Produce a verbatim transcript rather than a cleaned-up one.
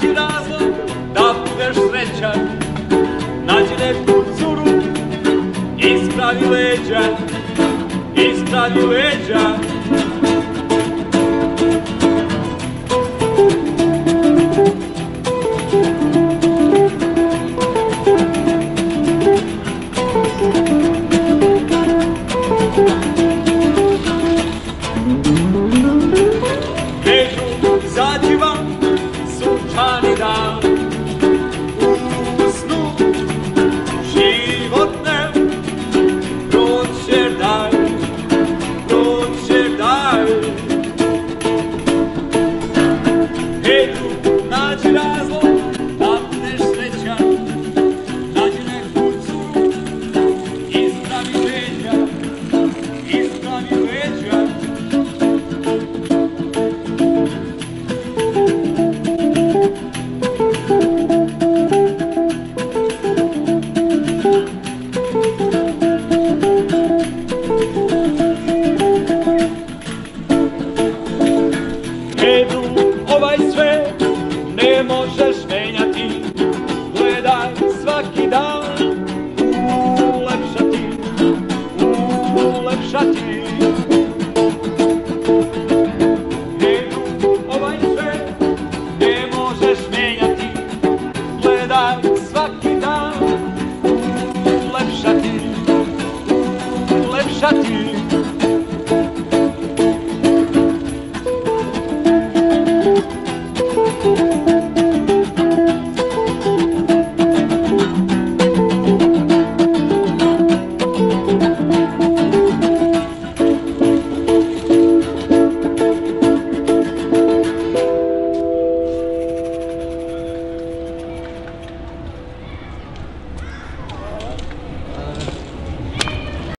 nađi razlog da budeš srećan, nađi neku curu, ispravi leđa, ispravi leđa. Kažu zađi van, sunčani dan, u snu životnem proće dan, proće dan. Kažu nađi razlog da budeš srećan, nađi neku curu, ispravi leđa, ispravi leđa. Ovaj svet ne možeš menjati, gledaj svaki dan, ulepšati, ulepšati. Ovaj svet ne možeš menjati, gledaj svaki dan, ulepšati, ulepšati.